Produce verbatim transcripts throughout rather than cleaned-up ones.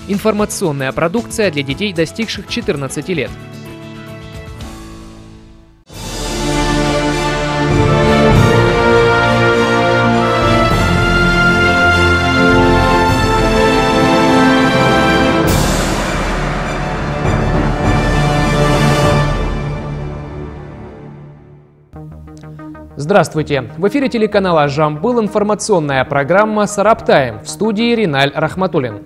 Информационная продукция для детей, достигших четырнадцати лет. Здравствуйте! В эфире телеканала «Жамбыл» информационная программа «Сараптаем». В студии Риналь Рахматуллин.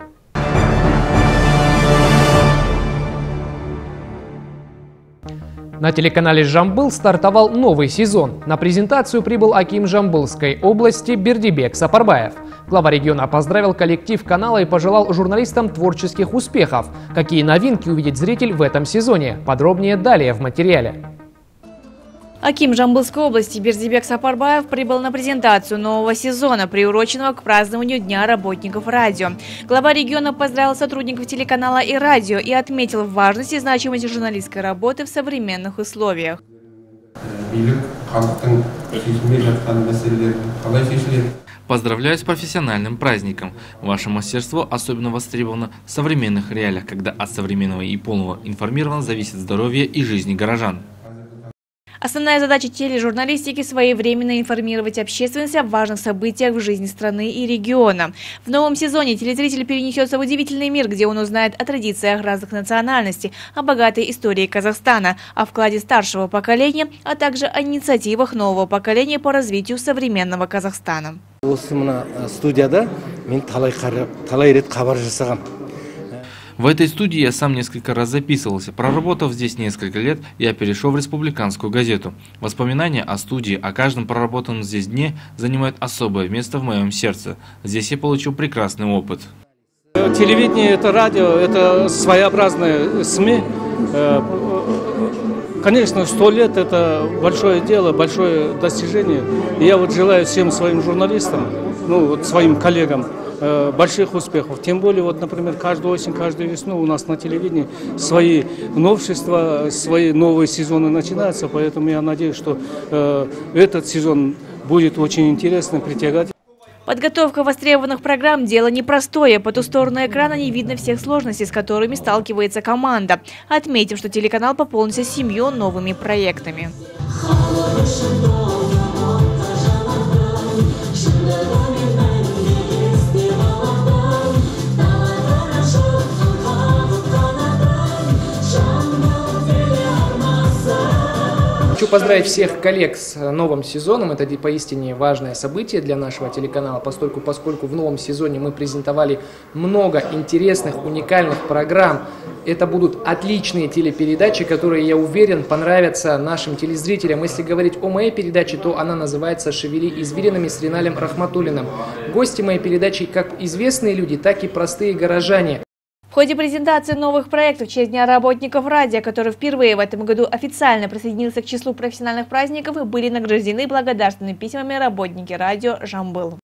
На телеканале «Жамбыл» стартовал новый сезон. На презентацию прибыл аким Жамбылской области Бердибек Сапарбаев. Глава региона поздравил коллектив канала и пожелал журналистам творческих успехов. Какие новинки увидит зритель в этом сезоне? Подробнее далее в материале. Аким Жамбылской области Бердибек Сапарбаев прибыл на презентацию нового сезона, приуроченного к празднованию Дня работников радио. Глава региона поздравил сотрудников телеканала и радио и отметил важность и значимость журналистской работы в современных условиях. Поздравляю с профессиональным праздником. Ваше мастерство особенно востребовано в современных реалиях, когда от современного и полного информированности зависит здоровье и жизнь горожан. Основная задача тележурналистики – своевременно информировать общественность о важных событиях в жизни страны и региона. В новом сезоне телезритель перенесется в удивительный мир, где он узнает о традициях разных национальностей, о богатой истории Казахстана, о вкладе старшего поколения, а также о инициативах нового поколения по развитию современного Казахстана. В этой студии я сам несколько раз записывался. Проработав здесь несколько лет, я перешел в республиканскую газету. Воспоминания о студии, о каждом проработанном здесь дне занимают особое место в моем сердце. Здесь я получил прекрасный опыт. Телевидение – это радио, это своеобразные СМИ. Конечно, сто лет – это большое дело, большое достижение. И я вот желаю всем своим журналистам, ну, вот своим коллегам, больших успехов. Тем более, вот, например, каждую осень, каждую весну у нас на телевидении свои новшества, свои новые сезоны начинаются. Поэтому я надеюсь, что э, этот сезон будет очень интересным, притягательным. Подготовка востребованных программ – дело непростое. По ту сторону экрана не видно всех сложностей, с которыми сталкивается команда. Отметим, что телеканал пополнился семью новыми проектами. Хочу поздравить всех коллег с новым сезоном. Это поистине важное событие для нашего телеканала, поскольку, поскольку в новом сезоне мы презентовали много интересных, уникальных программ. Это будут отличные телепередачи, которые, я уверен, понравятся нашим телезрителям. Если говорить о моей передаче, то она называется «Шевели извилинами» с Риналем Рахматуллиным. Гости моей передачи как известные люди, так и простые горожане. В ходе презентации новых проектов в честь Дня работников радио, который впервые в этом году официально присоединился к числу профессиональных праздников, были награждены благодарственными письмами работники радио «Жамбыл».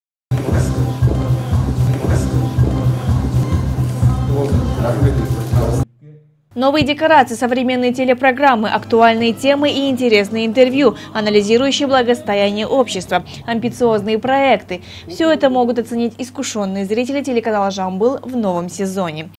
Новые декорации, современные телепрограммы, актуальные темы и интересные интервью, анализирующие благосостояние общества, амбициозные проекты. Все это могут оценить искушенные зрители телеканала «Жамбыл» в новом сезоне.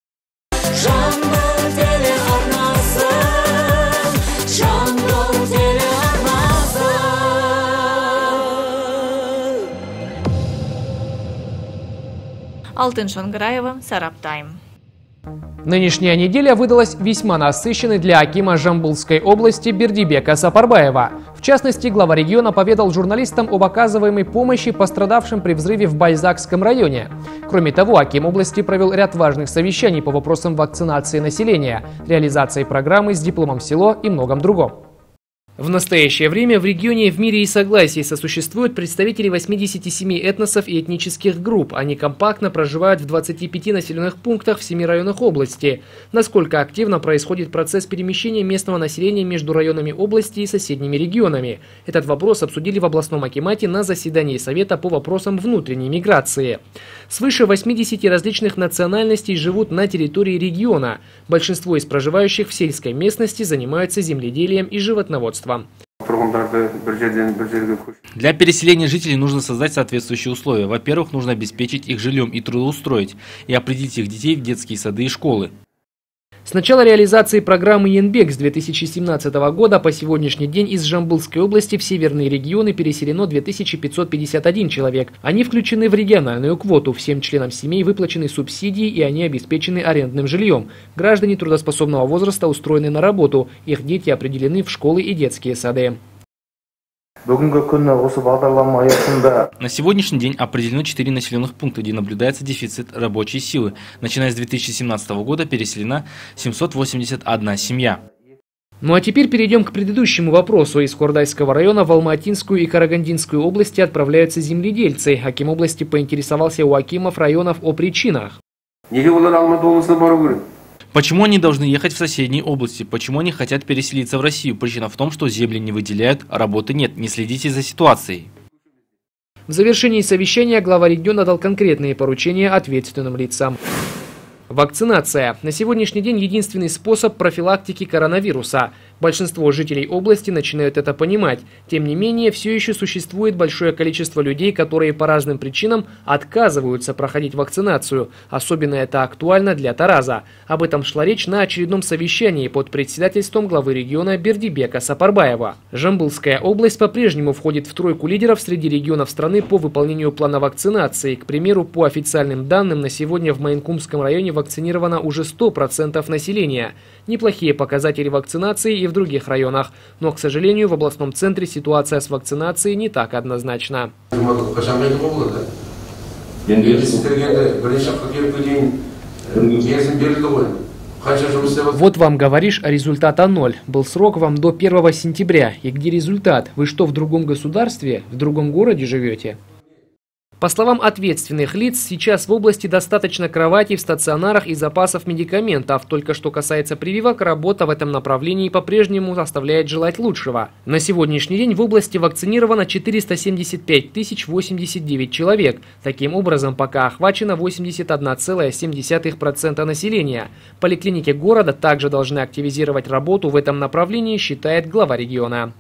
Алтын Шангараева, Сараптаем. Нынешняя неделя выдалась весьма насыщенной для акима Жамбылской области Бердибека Сапарбаева. В частности, глава региона поведал журналистам об оказываемой помощи пострадавшим при взрыве в Байзакском районе. Кроме того, аким области провел ряд важных совещаний по вопросам вакцинации населения, реализации программы «С дипломом в село» и многом другом. В настоящее время в регионе в мире и согласии сосуществуют представители восьмидесяти семи этносов и этнических групп. Они компактно проживают в двадцати пяти населенных пунктах в семи районах области. Насколько активно происходит процесс перемещения местного населения между районами области и соседними регионами? Этот вопрос обсудили в областном акимате на заседании Совета по вопросам внутренней миграции. Свыше восьмидесяти различных национальностей живут на территории региона. Большинство из проживающих в сельской местности занимаются земледелием и животноводством. Для переселения жителей нужно создать соответствующие условия. Во-первых, нужно обеспечить их жильем и трудоустроить, и определить их детей в детские сады и школы. С начала реализации программы «Янбек» с две тысячи семнадцатого года по сегодняшний день из Жамбылской области в северные регионы переселено две тысячи пятьсот пятьдесят один человек. Они включены в региональную квоту. Всем членам семей выплачены субсидии, и они обеспечены арендным жильем. Граждане трудоспособного возраста устроены на работу. Их дети определены в школы и детские сады. На сегодняшний день определено четыре населенных пункта, где наблюдается дефицит рабочей силы. Начиная с две тысячи семнадцатого года переселена семьсот восемьдесят одна семья. Ну а теперь перейдем к предыдущему вопросу. Из Кордайского района в Алматинскую и Карагандинскую области отправляются земледельцы. Аким области поинтересовался у акимов районов о причинах. Почему они должны ехать в соседние области? Почему они хотят переселиться в Россию? Причина в том, что земли не выделяют, а работы нет. Не следите за ситуацией. В завершении совещания глава региона дал конкретные поручения ответственным лицам. Вакцинация. На сегодняшний день единственный способ профилактики коронавируса. Большинство жителей области начинают это понимать. Тем не менее, все еще существует большое количество людей, которые по разным причинам отказываются проходить вакцинацию. Особенно это актуально для Тараза. Об этом шла речь на очередном совещании под председательством главы региона Бердибека Сапарбаева. Жамбылская область по-прежнему входит в тройку лидеров среди регионов страны по выполнению плана вакцинации. К примеру, по официальным данным, на сегодня в Майнкумском районе вакцинировано уже сто процентов населения. Неплохие показатели вакцинации и в других районах. Но, к сожалению, в областном центре ситуация с вакцинацией не так однозначна. Вот вам говоришь, а результата ноль. Был срок вам до первого сентября. И где результат? Вы что, в другом государстве? В другом городе живете? По словам ответственных лиц, сейчас в области достаточно кроватей в стационарах и запасов медикаментов. Только что касается прививок, работа в этом направлении по-прежнему оставляет желать лучшего. На сегодняшний день в области вакцинировано четыреста семьдесят пять тысяч восемьдесят девять человек. Таким образом, пока охвачено восемьдесят одна целая семь десятых процента населения. Поликлиники города также должны активизировать работу в этом направлении, считает глава региона.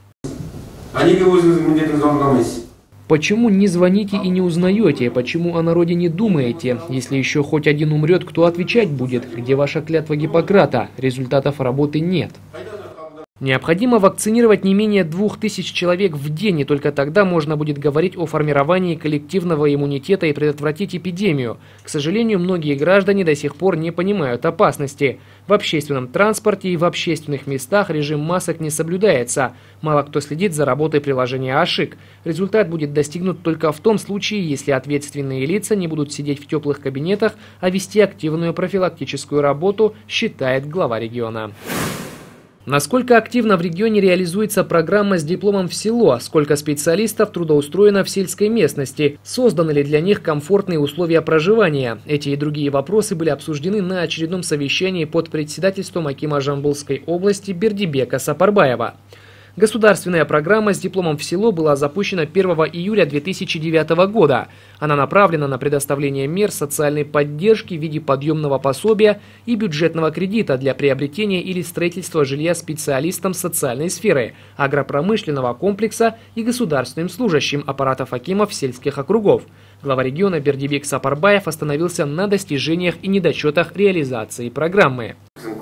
Почему не звоните и не узнаете? Почему о народе не думаете? Если еще хоть один умрет, кто отвечать будет? Где ваша клятва Гиппократа? Результатов работы нет. Необходимо вакцинировать не менее двух тысяч человек в день, и только тогда можно будет говорить о формировании коллективного иммунитета и предотвратить эпидемию. К сожалению, многие граждане до сих пор не понимают опасности. В общественном транспорте и в общественных местах режим масок не соблюдается. Мало кто следит за работой приложения АШИК. Результат будет достигнут только в том случае, если ответственные лица не будут сидеть в теплых кабинетах, а вести активную профилактическую работу, считает глава региона. Насколько активно в регионе реализуется программа с дипломом в село? Сколько специалистов трудоустроено в сельской местности? Созданы ли для них комфортные условия проживания? Эти и другие вопросы были обсуждены на очередном совещании под председательством акима Жамбылской области Бердибека Сапарбаева. Государственная программа с дипломом в село была запущена первого июля две тысячи девятого года. Она направлена на предоставление мер социальной поддержки в виде подъемного пособия и бюджетного кредита для приобретения или строительства жилья специалистам социальной сферы, агропромышленного комплекса и государственным служащим аппаратов акимов сельских округов. Глава региона Бердибек Сапарбаев остановился на достижениях и недочетах реализации программы.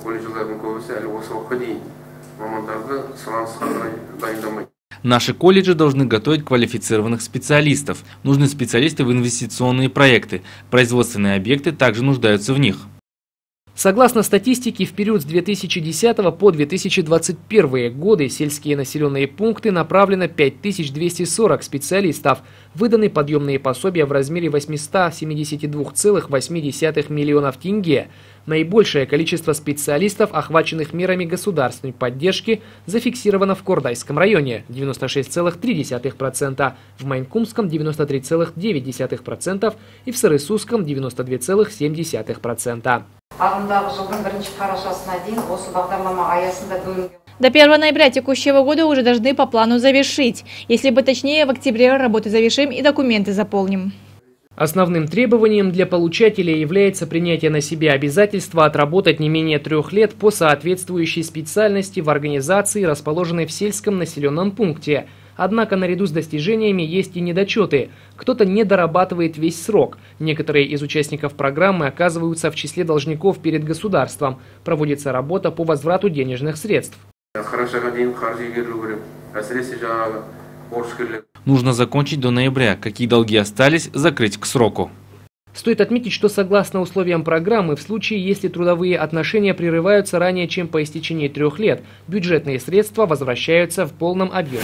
Наши колледжи должны готовить квалифицированных специалистов. Нужны специалисты в инвестиционные проекты. Производственные объекты также нуждаются в них. Согласно статистике, в период с две тысячи десятого по две тысячи двадцать первый годы сельские населенные пункты направлено пять тысяч двести сорок специалистов. Выданы подъемные пособия в размере восьмисот семидесяти двух целых восьми десятых миллионов тенге. Наибольшее количество специалистов, охваченных мерами государственной поддержки, зафиксировано в Кордайском районе – девяносто шесть целых три десятых процента, в Майнкумском – девяносто три целых девять десятых процента и в Сарысусском – девяносто два целых семь десятых процента. До первого ноября текущего года уже должны по плану завершить. Если бы точнее, в октябре работы завершим и документы заполним. Основным требованием для получателя является принятие на себя обязательства отработать не менее трех лет по соответствующей специальности в организации, расположенной в сельском населенном пункте. Однако наряду с достижениями есть и недочеты. Кто-то не дорабатывает весь срок. Некоторые из участников программы оказываются в числе должников перед государством. Проводится работа по возврату денежных средств. Нужно закончить до ноября. Какие долги остались, закрыть к сроку. Стоит отметить, что согласно условиям программы, в случае, если трудовые отношения прерываются ранее, чем по истечении трех лет, бюджетные средства возвращаются в полном объеме.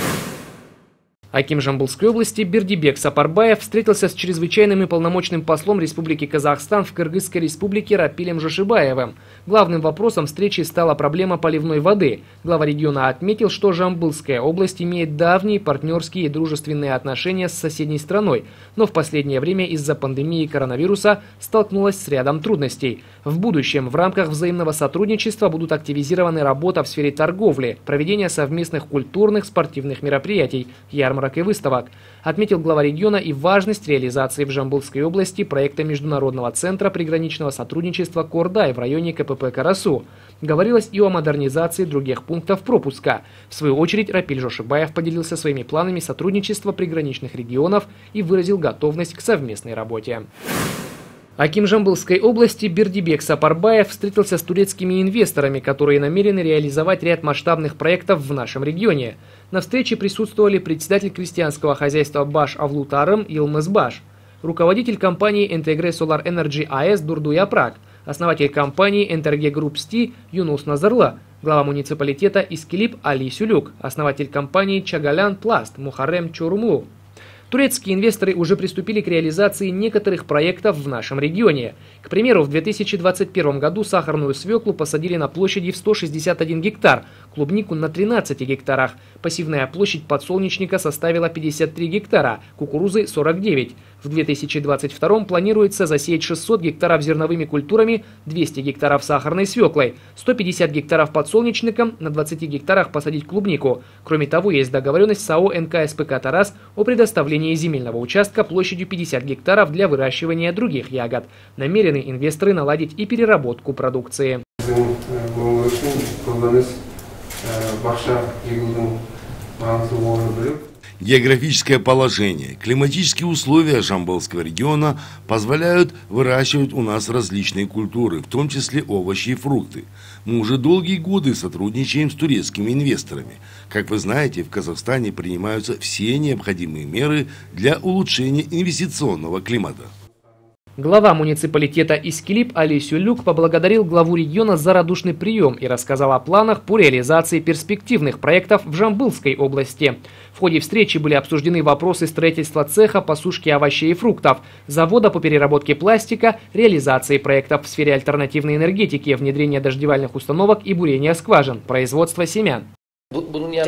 Аким Жамбылской области Бердибек Сапарбаев встретился с чрезвычайным и полномочным послом Республики Казахстан в Кыргызской республике Рапилем Жошибаевым. Главным вопросом встречи стала проблема поливной воды. Глава региона отметил, что Жамбылская область имеет давние партнерские и дружественные отношения с соседней страной, но в последнее время из-за пандемии коронавируса столкнулась с рядом трудностей. В будущем в рамках взаимного сотрудничества будут активизированы работа в сфере торговли, проведение совместных культурных, спортивных мероприятий, ярмарок и выставок. Отметил глава региона и важность реализации в Жамбылской области проекта Международного центра приграничного сотрудничества Кордай в районе ка пэ пэ Карасу. Говорилось и о модернизации других пунктов пропуска. В свою очередь Рапиль Жошибаев поделился своими планами сотрудничества приграничных регионов и выразил готовность к совместной работе. Аким Жамбылской области Бердибек Сапарбаев встретился с турецкими инвесторами, которые намерены реализовать ряд масштабных проектов в нашем регионе. На встрече присутствовали председатель крестьянского хозяйства Баш Авлутарым Йылмаз Баш, руководитель компании Integre Solar Energy эй эс Дурду Япрак, основатель компании Энтерге Групп Сти Юнус Назарлы, глава муниципалитета Искилип Али Сюлюк, основатель компании Чагалян Пласт Мухаррем Чурму. Турецкие инвесторы уже приступили к реализации некоторых проектов в нашем регионе. К примеру, в две тысячи двадцать первом году сахарную свеклу посадили на площади в сто шестьдесят один гектар, клубнику на тринадцати гектарах. Пассивная площадь подсолнечника составила пятьдесят три гектара, кукурузы сорок девять. В две тысячи двадцать втором планируется засеять шестьсот гектаров зерновыми культурами, двести гектаров сахарной свеклой, сто пятьдесят гектаров подсолнечником, на двадцати гектарах посадить клубнику. Кроме того, есть договоренность с АО эн ка эс пэ ка «Тарас» о предоставлении земельного участка площадью пятьдесят гектаров для выращивания других ягод. Намерены инвесторы наладить и переработку продукции. Географическое положение, климатические условия Жамбылского региона позволяют выращивать у нас различные культуры, в том числе овощи и фрукты. Мы уже долгие годы сотрудничаем с турецкими инвесторами. Как вы знаете, в Казахстане принимаются все необходимые меры для улучшения инвестиционного климата. Глава муниципалитета Искилип Али Сюлюк поблагодарил главу региона за радушный прием и рассказал о планах по реализации перспективных проектов в Жамбылской области. В ходе встречи были обсуждены вопросы строительства цеха по сушке овощей и фруктов, завода по переработке пластика, реализации проектов в сфере альтернативной энергетики, внедрения дождевальных установок и бурения скважин, производства семян. В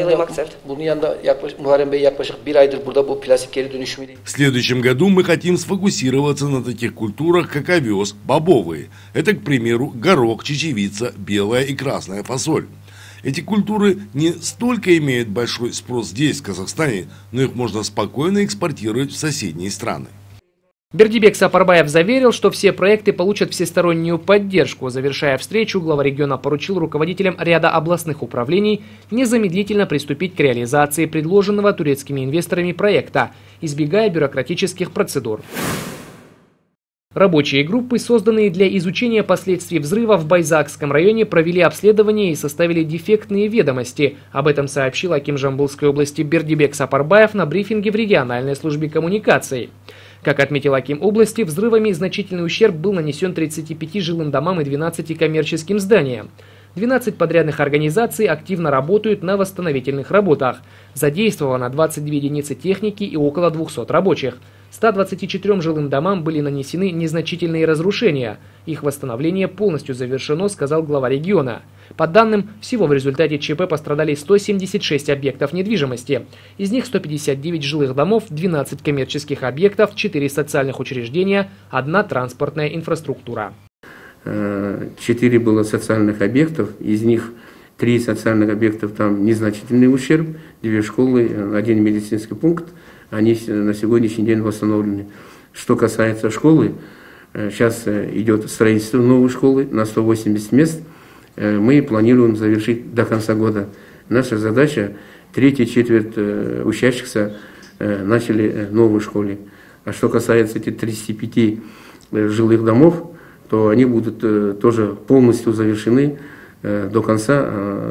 следующем году мы хотим сфокусироваться на таких культурах, как овес, бобовые. Это, к примеру, горох, чечевица, белая и красная фасоль. Эти культуры не столько имеют большой спрос здесь, в Казахстане, но их можно спокойно экспортировать в соседние страны. Бердибек Сапарбаев заверил, что все проекты получат всестороннюю поддержку. Завершая встречу, глава региона поручил руководителям ряда областных управлений незамедлительно приступить к реализации предложенного турецкими инвесторами проекта, избегая бюрократических процедур. Рабочие группы, созданные для изучения последствий взрыва в Байзакском районе, провели обследование и составили дефектные ведомости. Об этом сообщил аким Жамбылской области Бердибек Сапарбаев на брифинге в региональной службе коммуникаций. Как отметил аким области, взрывами значительный ущерб был нанесен тридцати пяти жилым домам и двенадцати коммерческим зданиям. двенадцать подрядных организаций активно работают на восстановительных работах. Задействовано двадцать две единицы техники и около двухсот рабочих. ста двадцати четырем жилым домам были нанесены незначительные разрушения. Их восстановление полностью завершено, сказал глава региона. По данным, всего в результате ЧП пострадали сто семьдесят шесть объектов недвижимости. Из них сто пятьдесят девять жилых домов, двенадцать коммерческих объектов, четыре социальных учреждения, одна транспортная инфраструктура. Четыре было социальных объектов, из них три социальных объектов, там незначительный ущерб, две школы, один медицинский пункт, они на сегодняшний день восстановлены. Что касается школы, сейчас идет строительство новой школы на сто восемьдесят мест. Мы планируем завершить до конца года. Наша задача – третья четверть учащихся начали в новой школе. А что касается этих тридцати пяти жилых домов, то они будут тоже полностью завершены до конца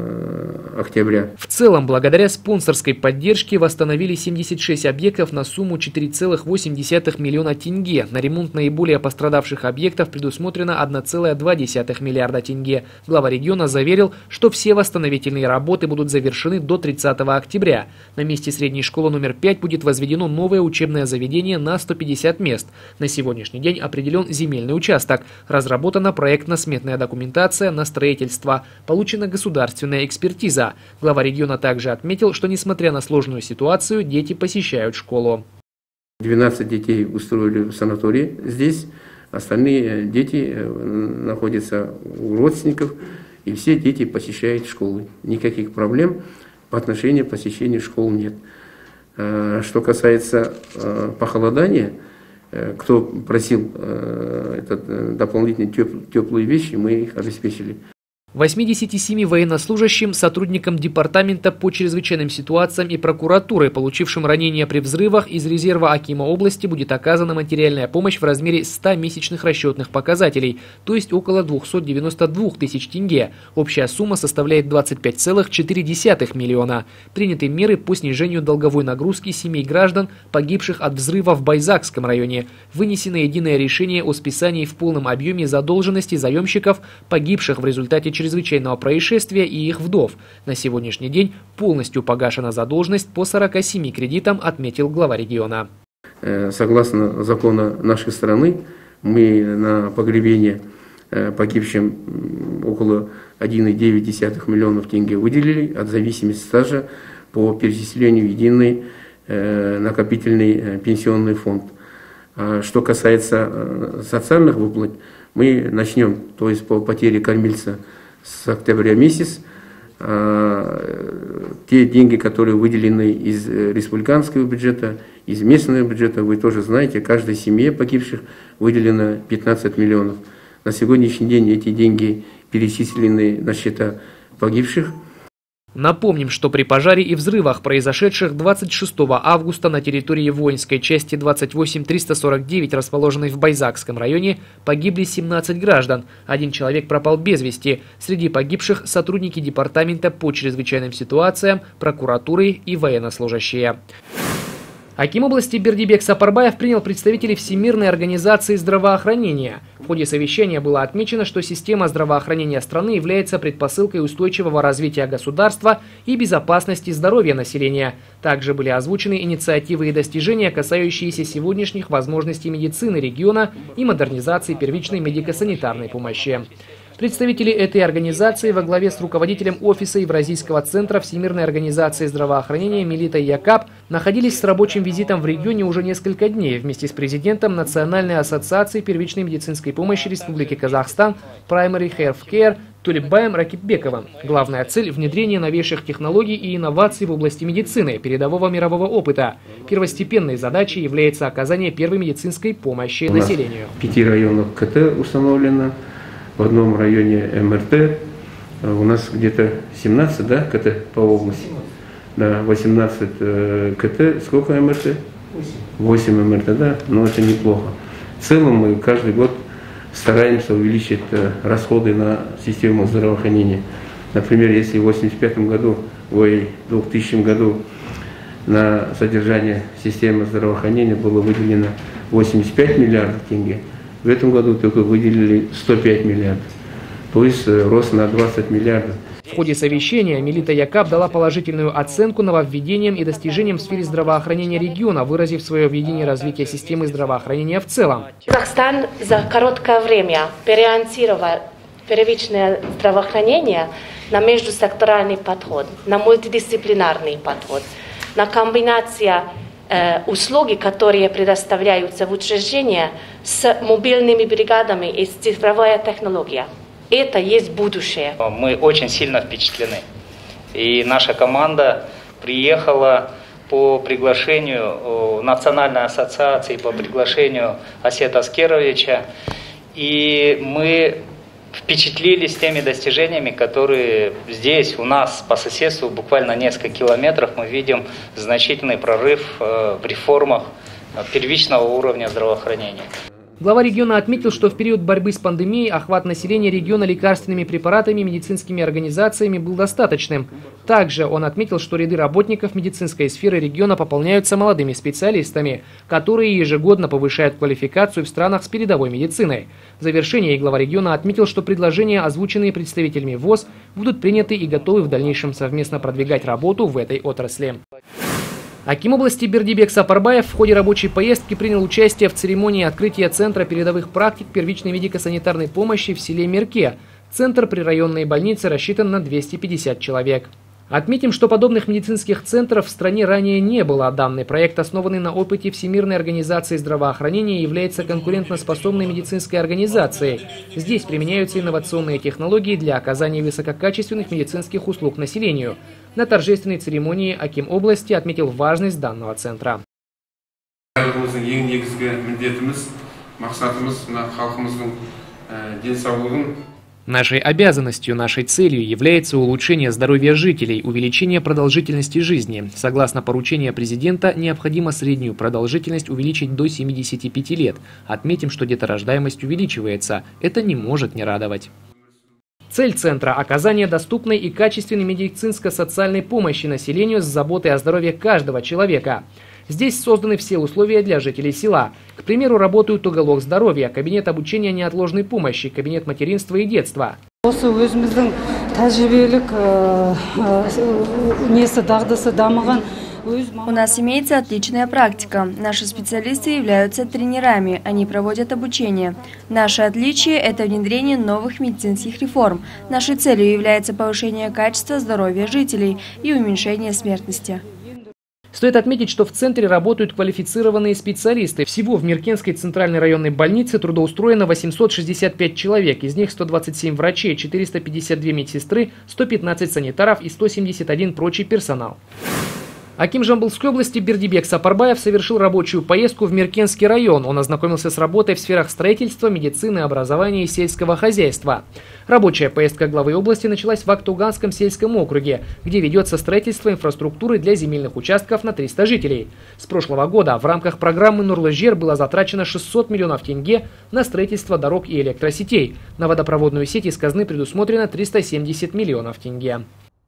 октября. В целом, благодаря спонсорской поддержке восстановили семьдесят шесть объектов на сумму четыре целых восемь десятых миллиона тенге. На ремонт наиболее пострадавших объектов предусмотрено одна целая две десятых миллиарда тенге. Глава региона заверил, что все восстановительные работы будут завершены до тридцатого октября. На месте средней школы номер пять будет возведено новое учебное заведение на сто пятьдесят мест. На сегодняшний день определен земельный участок. Разработана проектно-сметная документация на строительство. Получена государственная экспертиза. Глава региона также отметил, что несмотря на сложную ситуацию, дети посещают школу. двенадцать детей устроили в санатории здесь, остальные дети находятся у родственников, и все дети посещают школы. Никаких проблем по отношению к посещению школ нет. Что касается похолодания, кто просил дополнительные теплые вещи, мы их обеспечили. восьмидесяти семи военнослужащим, сотрудникам департамента по чрезвычайным ситуациям и прокуратуры, получившим ранения при взрывах, из резерва Акима области будет оказана материальная помощь в размере ста месячных расчетных показателей, то есть около двухсот девяноста двух тысяч тенге. Общая сумма составляет двадцать пять целых четыре десятых миллиона. Приняты меры по снижению долговой нагрузки семей граждан, погибших от взрыва в Байзакском районе. Вынесено единое решение о списании в полном объеме задолженности заемщиков, погибших в результате чрезвычайного происшествия, и их вдов. На сегодняшний день полностью погашена задолженность по сорока семи кредитам, отметил глава региона. Согласно закону нашей страны, мы на погребение погибшим около одной целой девять десятых миллионов тенге выделили от зависимости стажа по перечислению в единый накопительный пенсионный фонд. Что касается социальных выплат, мы начнем, то есть по потере кормильца, с октября месяца. Те деньги, которые выделены из республиканского бюджета, из местного бюджета, вы тоже знаете, каждой семье погибших выделено пятнадцать миллионов. На сегодняшний день эти деньги перечислены на счета погибших. Напомним, что при пожаре и взрывах, произошедших двадцать шестого августа на территории воинской части двадцать восемь триста сорок девять, расположенной в Байзакском районе, погибли семнадцать граждан. Один человек пропал без вести. Среди погибших сотрудники департамента по чрезвычайным ситуациям, прокуратуры и военнослужащие. Аким области Бердибек Сапарбаев принял представителей Всемирной организации здравоохранения. В ходе совещания было отмечено, что система здравоохранения страны является предпосылкой устойчивого развития государства и безопасности здоровья населения. Также были озвучены инициативы и достижения, касающиеся сегодняшних возможностей медицины региона и модернизации первичной медико-санитарной помощи. Представители этой организации во главе с руководителем офиса Евразийского центра Всемирной организации здравоохранения Милитой Якаб находились с рабочим визитом в регионе уже несколько дней вместе с президентом Национальной ассоциации первичной медицинской помощи Республики Казахстан Primary Health Care Тулибаем Ракипбековым. Главная цель – внедрение новейших технологий и инноваций в области медицины, передового мирового опыта. Первостепенной задачей является оказание первой медицинской помощи населению. В пяти районах КТ установлено. В одном районе МРТ, у нас где-то семнадцать, да, КТ по области? Да, восемнадцать э, КТ, сколько МРТ? восемь МРТ, да, но это неплохо. В целом мы каждый год стараемся увеличить э, расходы на систему здравоохранения. Например, если в восемьдесят пятом году, ой, в двухтысячном году на содержание системы здравоохранения было выделено восемьдесят пять миллиардов тенге, в этом году только выделили сто пять миллиардов, то есть рост на двадцать миллиардов. В ходе совещания Милита Якаб дала положительную оценку нововведениям и достижениям в сфере здравоохранения региона, выразив свое видение развития системы здравоохранения в целом. Казахстан за короткое время переориентировал первичное здравоохранение на межсекторальный подход, на мультидисциплинарный подход, на комбинацию услуги, которые предоставляются в учреждении с мобильными бригадами и с цифровой технологией. Это есть будущее. Мы очень сильно впечатлены. И наша команда приехала по приглашению Национальной ассоциации, по приглашению Асета Аскеровича. И мы впечатлились теми достижениями, которые здесь, у нас по соседству, буквально несколько километров, мы видим значительный прорыв в реформах первичного уровня здравоохранения. Глава региона отметил, что в период борьбы с пандемией охват населения региона лекарственными препаратами и медицинскими организациями был достаточным. Также он отметил, что ряды работников медицинской сферы региона пополняются молодыми специалистами, которые ежегодно повышают квалификацию в странах с передовой медициной. В завершении глава региона отметил, что предложения, озвученные представителями ВОЗ, будут приняты и готовы в дальнейшем совместно продвигать работу в этой отрасли. Аким области Бердибек Сапарбаев в ходе рабочей поездки принял участие в церемонии открытия Центра передовых практик первичной медико-санитарной помощи в селе Мерке. Центр при районной больнице рассчитан на двести пятьдесят человек. Отметим, что подобных медицинских центров в стране ранее не было. Данный проект, основанный на опыте Всемирной организации здравоохранения, является конкурентоспособной медицинской организацией. Здесь применяются инновационные технологии для оказания высококачественных медицинских услуг населению. На торжественной церемонии аким области отметил важность данного центра. Нашей обязанностью, нашей целью является улучшение здоровья жителей, увеличение продолжительности жизни. Согласно поручению президента, необходимо среднюю продолжительность увеличить до семидесяти пяти лет. Отметим, что деторождаемость увеличивается. Это не может не радовать. Цель центра – оказание доступной и качественной медицинско-социальной помощи населению с заботой о здоровье каждого человека. Здесь созданы все условия для жителей села. К примеру, работают уголок здоровья, кабинет обучения неотложной помощи, кабинет материнства и детства. У нас имеется отличная практика. Наши специалисты являются тренерами, они проводят обучение. Наше отличие – это внедрение новых медицинских реформ. Нашей целью является повышение качества здоровья жителей и уменьшение смертности. Стоит отметить, что в центре работают квалифицированные специалисты. Всего в Меркенской центральной районной больнице трудоустроено восемьсот шестьдесят пять человек, из них сто двадцать семь врачей, четыреста пятьдесят две медсестры, сто пятнадцать санитаров и сто семьдесят один прочий персонал. Аким Жамбылской области Бердибек Сапарбаев совершил рабочую поездку в Меркенский район. Он ознакомился с работой в сферах строительства, медицины, образования и сельского хозяйства. Рабочая поездка главы области началась в Актауганском сельском округе, где ведется строительство инфраструктуры для земельных участков на триста жителей. С прошлого года в рамках программы «Нурлы-Жер» было затрачено шестьсот миллионов тенге на строительство дорог и электросетей. На водопроводную сеть из казны предусмотрено триста семьдесят миллионов тенге.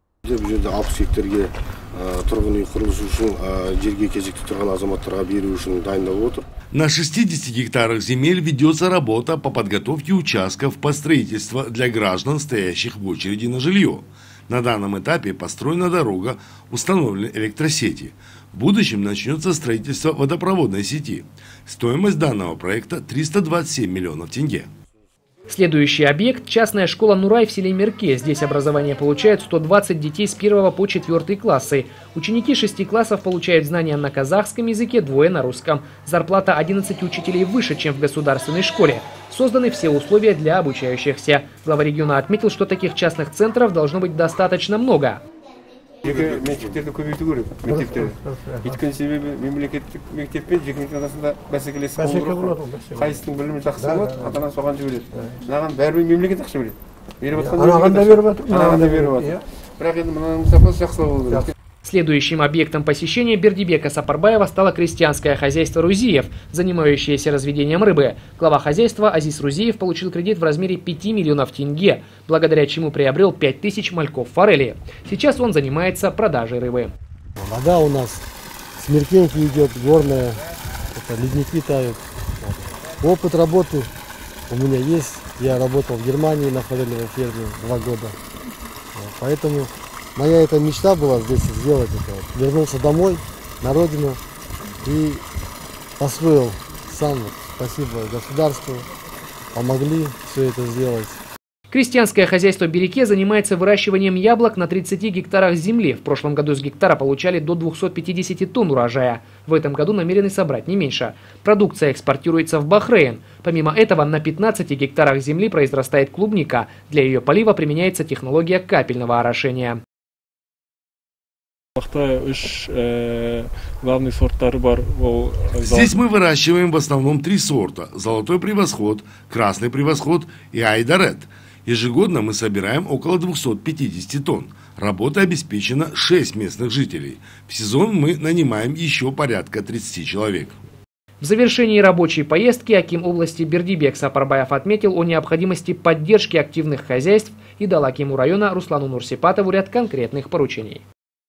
На шестидесяти гектарах земель ведется работа по подготовке участков по строительству для граждан, стоящих в очереди на жилье. На данном этапе построена дорога, установлены электросети. В будущем начнется строительство водопроводной сети. Стоимость данного проекта триста двадцать семь миллионов тенге. Следующий объект – частная школа «Нурай» в селе Мерке. Здесь образование получают сто двадцать детей с первого по четвертый классы. Ученики шести классов получают знания на казахском языке, двое на русском. Зарплата одиннадцати учителей выше, чем в государственной школе. Созданы все условия для обучающихся. Глава региона отметил, что таких частных центров должно быть достаточно много. Мектептерді көбейту керек, мектептерді. Өйткені себебі мемлекеттік мектеп пен жеке мектеп арасында бәсекелестік болу керек. Қайсының білімі жақсы болады, ата-анасы соған жібереді. Мынаған бәрібір мемлекет ақша береді. Беріп жатқан мемлекет ақша. Анаған да беріп жатыр. Бірақ енді мынаның сапасы жақсылау болу керек. Следующим объектом посещения Бердибека Сапарбаева стало крестьянское хозяйство Рузиев, занимающееся разведением рыбы. Глава хозяйства Азиз Рузиев получил кредит в размере пяти миллионов тенге, благодаря чему приобрел пять тысяч мальков форели. Сейчас он занимается продажей рыбы. Вода у нас с Меркенки идет, горная, это ледники тают. Опыт работы у меня есть. Я работал в Германии на форелевой ферме два года. Поэтому моя эта мечта была здесь сделать это. Вернулся домой, на родину и построил сам. Спасибо государству, помогли все это сделать. Крестьянское хозяйство Береке занимается выращиванием яблок на тридцати гектарах земли. В прошлом году с гектара получали до двухсот пятидесяти тонн урожая. В этом году намерены собрать не меньше. Продукция экспортируется в Бахрейн. Помимо этого, на пятнадцати гектарах земли произрастает клубника. Для ее полива применяется технология капельного орошения. Здесь мы выращиваем в основном три сорта – золотой превосход, красный превосход и айдарет. Ежегодно мы собираем около двухсот пятидесяти тонн. Работа обеспечена шесть местных жителей. В сезон мы нанимаем еще порядка тридцати человек. В завершении рабочей поездки аким области Бердибек Сапарбаев отметил о необходимости поддержки активных хозяйств и дал акиму района Руслану Нурсипатову ряд конкретных поручений.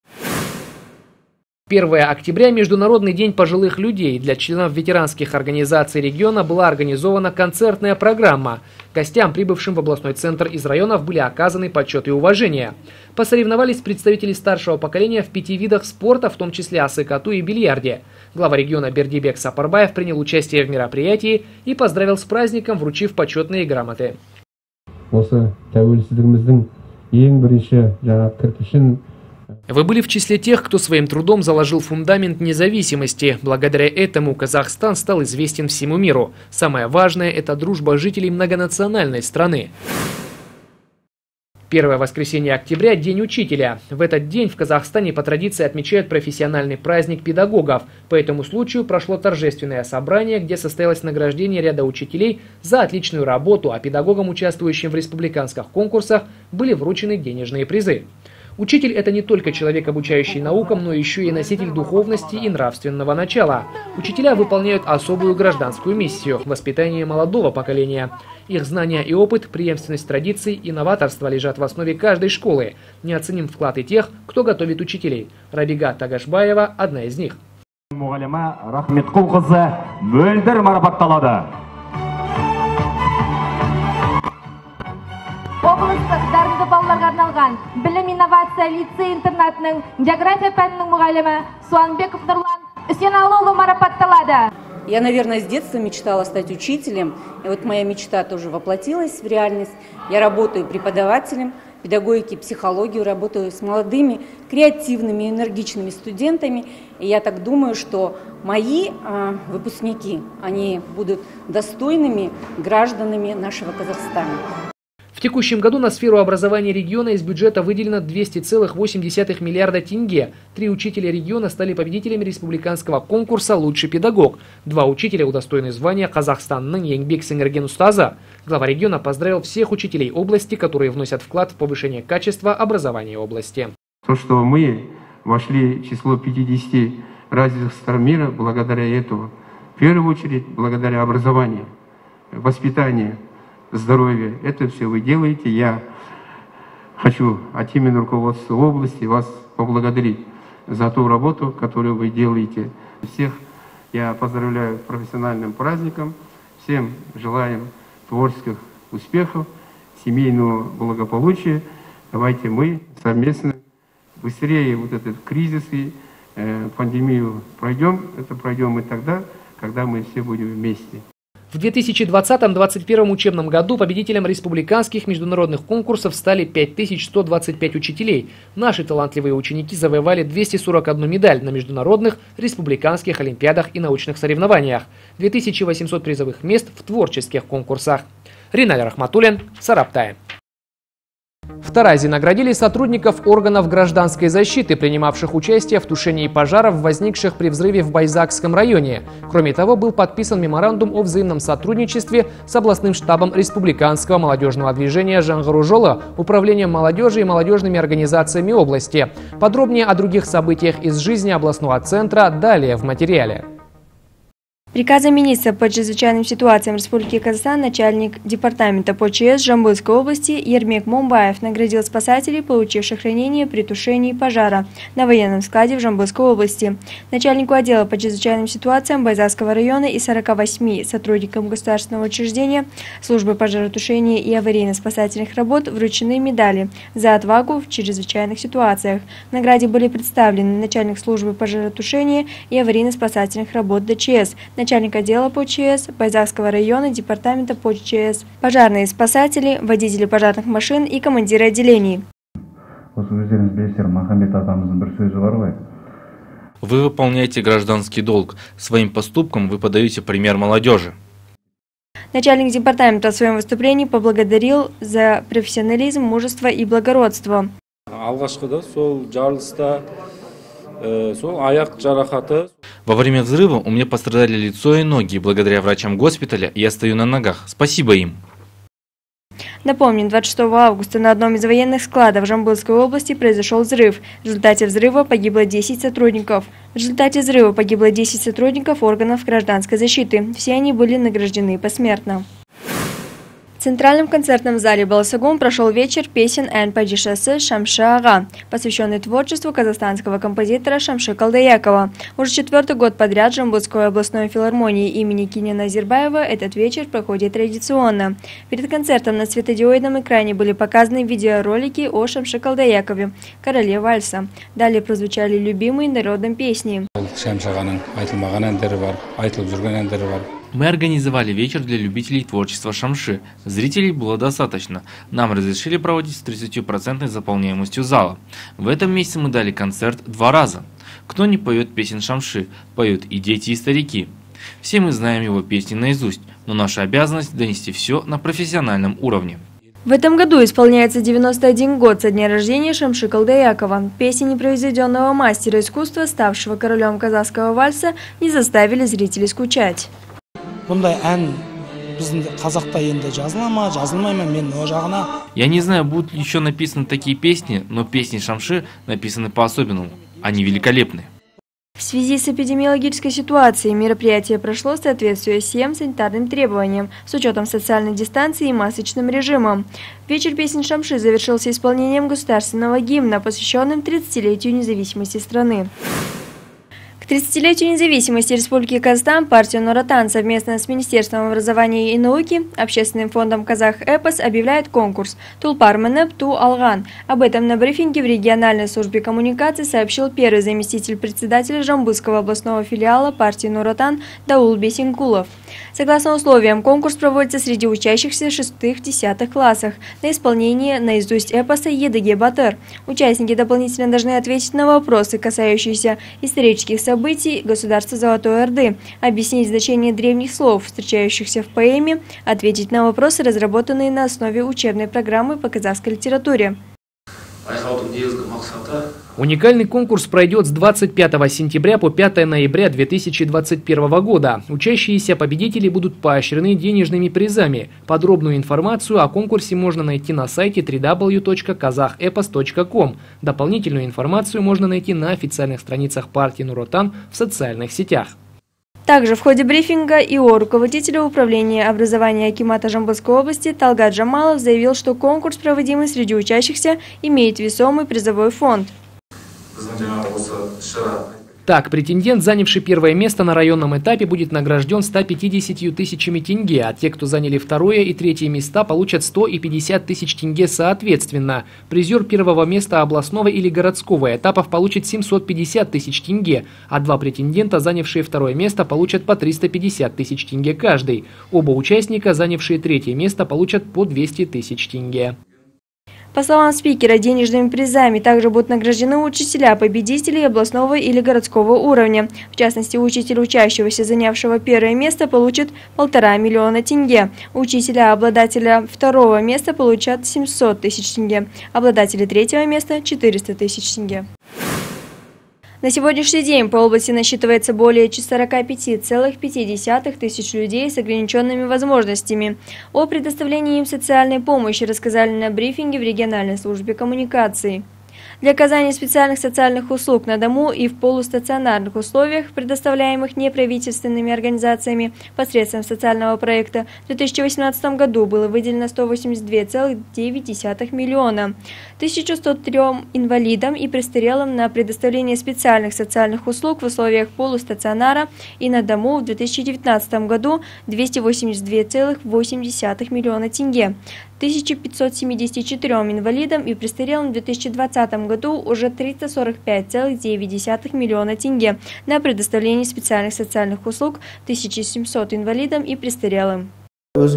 первое октября – Международный день пожилых людей. Для членов ветеранских организаций региона была организована концертная программа. Гостям, прибывшим в областной центр из районов, были оказаны почет и уважение. Посоревновались представители старшего поколения в пяти видах спорта, в том числе асыкату и бильярде. Глава региона Бердибек Сапарбаев принял участие в мероприятии и поздравил с праздником, вручив почетные грамоты. Вы были в числе тех, кто своим трудом заложил фундамент независимости. Благодаря этому Казахстан стал известен всему миру. Самое важное – это дружба жителей многонациональной страны. Первое воскресенье октября – День учителя. В этот день в Казахстане по традиции отмечают профессиональный праздник педагогов. По этому случаю прошло торжественное собрание, где состоялось награждение ряда учителей за отличную работу, а педагогам, участвующим в республиканских конкурсах, были вручены денежные призы. Учитель – это не только человек, обучающий наукам, но еще и носитель духовности и нравственного начала. Учителя выполняют особую гражданскую миссию – воспитание молодого поколения. Их знания и опыт, преемственность традиций и новаторство лежат в основе каждой школы. Неоценим вклад и тех, кто готовит учителей. Рабига Тагашбаева – одна из них. Облыстық дарынды балаларға арналған білім инновация лицей-интернатының география пәнінің мұғалімі Суанбеков Нұрлан Үсенәліұлы марапатталады. Я, наверное, с детства мечтала стать учителем, и вот моя мечта тоже воплотилась в реальность. Я работаю преподавателем педагогики, психологию, работаю с молодыми, креативными, энергичными студентами, и я так думаю, что мои э, выпускники, они будут достойными гражданами нашего Казахстана. В текущем году на сферу образования региона из бюджета выделено двести целых восемь десятых миллиарда тенге. Три учителя региона стали победителями республиканского конкурса «Лучший педагог». Два учителя удостоены звания Казахстанның Еңбек сіңірген ұстазы. Глава региона поздравил всех учителей области, которые вносят вклад в повышение качества образования области. То, что мы вошли в число пятидесяти развитых стран мира, благодаря этому, в первую очередь, благодаря образованию, воспитанию, здоровье. Это все вы делаете. Я хочу от имени руководства области вас поблагодарить за ту работу, которую вы делаете. Всех я поздравляю с профессиональным праздником. Всем желаем творческих успехов, семейного благополучия. Давайте мы совместно быстрее вот этот кризис и э, пандемию пройдем. Это пройдем мы тогда, когда мы все будем вместе. В две тысячи двадцатом — две тысячи двадцать первом учебном году победителем республиканских международных конкурсов стали пять тысяч сто двадцать пять учителей. Наши талантливые ученики завоевали двести сорок одну медаль на международных, республиканских олимпиадах и научных соревнованиях, две тысячи восемьсот призовых мест в творческих конкурсах. Риналь Рахматуллин, Сарабтай. В Таразе наградили сотрудников органов гражданской защиты, принимавших участие в тушении пожаров, возникших при взрыве в Байзакском районе. Кроме того, был подписан меморандум о взаимном сотрудничестве с областным штабом республиканского молодежного движения Жаңғыру-Жолы, управлением молодежи и молодежными организациями области. Подробнее о других событиях из жизни областного центра далее в материале. Приказом министра по чрезвычайным ситуациям Республики Казахстан начальник департамента по ЧС Жамбылской области Ермек Момбаев наградил спасателей, получивших ранения при тушении пожара на военном складе в Жамбылской области. Начальнику отдела по чрезвычайным ситуациям Байзакского района и сорока восьми сотрудникам государственного учреждения службы пожаротушения и аварийно-спасательных работ вручены медали за отвагу в чрезвычайных ситуациях. В награде были представлены начальник службы пожаротушения и аварийно-спасательных работ ДЧС, начальник отдела по ЧС Байзакского района департамента по ЧС, пожарные спасатели, водители пожарных машин и командиры отделений. Вы выполняете гражданский долг. Своим поступком вы подаете пример молодежи. Начальник департамента в своем выступлении поблагодарил за профессионализм, мужество и благородство. Во время взрыва у меня пострадали лицо и ноги. Благодаря врачам госпиталя я стою на ногах. Спасибо им. Напомним, двадцать шестого августа на одном из военных складов Жамбылской области произошел взрыв. В результате взрыва погибло десять сотрудников. В результате взрыва погибло десять сотрудников органов гражданской защиты. Все они были награждены посмертно. В Центральном концертном зале Баласагун прошел вечер песен Эн Падишасы Шамши Ага, посвященный творчеству казахстанского композитора Шамши Калдаякова. Уже четвертый год подряд в Жамбылской областной филармонии имени Кинена Азирбаева этот вечер проходит традиционно. Перед концертом на светодиодном экране были показаны видеоролики о Шамши Калдаякове, короле вальса. Далее прозвучали любимые народные песни. Мы организовали вечер для любителей творчества Шамши. Зрителей было достаточно. Нам разрешили проводить с тридцатью процентной заполняемостью зала. В этом месяце мы дали концерт два раза. Кто не поет песен Шамши? Поют и дети, и старики. Все мы знаем его песни наизусть, но наша обязанность донести все на профессиональном уровне. В этом году исполняется девяносто один год со дня рождения Шамши Калдаякова. Песни непревзойденного мастера искусства, ставшего королем казахского вальса, не заставили зрителей скучать. Я не знаю, будут ли еще написаны такие песни, но песни Шамши написаны по-особенному. Они великолепны. В связи с эпидемиологической ситуацией мероприятие прошло в соответствии с всем санитарным требованиям, с учетом социальной дистанции и масочным режимом. Вечер песен Шамши завершился исполнением государственного гимна, посвященным тридцатилетию независимости страны. К тридцатилетию независимости Республики Казахстан партия Нур Отан совместно с Министерством образования и науки, Общественным фондом Казах-Эпос объявляет конкурс «Тулпар Менеп Ту Алган». Об этом на брифинге в региональной службе коммуникации сообщил первый заместитель председателя Жамбылского областного филиала партии Нур Отан Даул Бесинкулов. Согласно условиям, конкурс проводится среди учащихся шестых-десятых классах на исполнение наизусть эпоса Едыге Батыр. Участники дополнительно должны ответить на вопросы, касающиеся исторических событий государства Золотой Орды, объяснить значение древних слов, встречающихся в поэме, ответить на вопросы, разработанные на основе учебной программы по казахской литературе. Уникальный конкурс пройдет с двадцать пятого сентября по пятое ноября две тысячи двадцать первого года. Учащиеся победители будут поощрены денежными призами. Подробную информацию о конкурсе можно найти на сайте дабл ю дабл ю дабл ю точка казахэпос точка ком. Дополнительную информацию можно найти на официальных страницах партии Нур Отан в социальных сетях. Также в ходе брифинга ИО руководителя управления образования акимата Жамбылской области Талгат Джамалов заявил, что конкурс, проводимый среди учащихся, имеет весомый призовой фонд. Так, претендент, занявший первое место на районном этапе, будет награжден ста пятьюдесятью тысячами тенге, а те, кто заняли второе и третье места, получат сто и пятьдесят тысяч тенге соответственно. Призер первого места областного или городского этапов получит семьсот пятьдесят тысяч тенге, а два претендента, занявшие второе место, получат по триста пятьдесят тысяч тенге каждый. Оба участника, занявшие третье место, получат по двести тысяч тенге. По словам спикера, денежными призами также будут награждены учителя победителей областного или городского уровня. В частности, учитель учащегося, занявшего первое место, получит полтора миллиона тенге. Учителя обладателя второго места получат семьсот тысяч тенге. Обладатели третьего места – четыреста тысяч тенге. На сегодняшний день по области насчитывается более сорока пяти целых пяти десятых тысяч людей с ограниченными возможностями. О предоставлении им социальной помощи рассказали на брифинге в региональной службе коммуникаций. Для оказания специальных социальных услуг на дому и в полустационарных условиях, предоставляемых неправительственными организациями посредством социального проекта, в две тысячи восемнадцатом году было выделено сто восемьдесят две целых девять десятых миллиона. тысяча сто трём инвалидам и престарелым на предоставление специальных социальных услуг в условиях полустационара и на дому в две тысячи девятнадцатом году двести восемьдесят две целых восемь десятых миллиона тенге. тысяча пятьсот семидесяти четырём инвалидам и престарелым в две тысячи двадцатом году уже триста сорок пять целых девять десятых миллиона тенге на предоставление специальных социальных услуг тысяче семьсот инвалидам и престарелым. С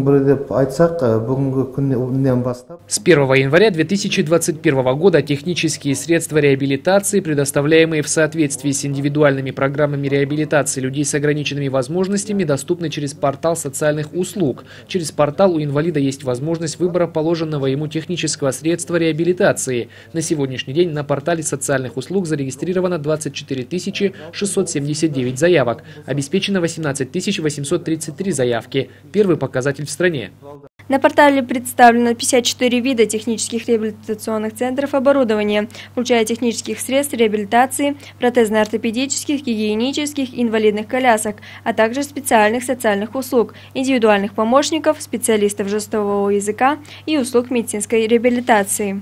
первого января две тысячи двадцать первого года технические средства реабилитации, предоставляемые в соответствии с индивидуальными программами реабилитации людей с ограниченными возможностями, доступны через портал социальных услуг. Через портал у инвалида есть возможность выбора положенного ему технического средства реабилитации. На сегодняшний день на портале социальных услуг зарегистрировано двадцать четыре тысячи шестьсот семьдесят девять заявок. Обеспечено восемнадцать тысяч восемьсот тридцать три заявки. Первый показатель в стране. На портале представлено пятьдесят четыре вида технических реабилитационных центров оборудования, включая технических средств реабилитации, протезно-ортопедических, гигиенических, инвалидных колясок, а также специальных социальных услуг, индивидуальных помощников, специалистов жестового языка и услуг медицинской реабилитации.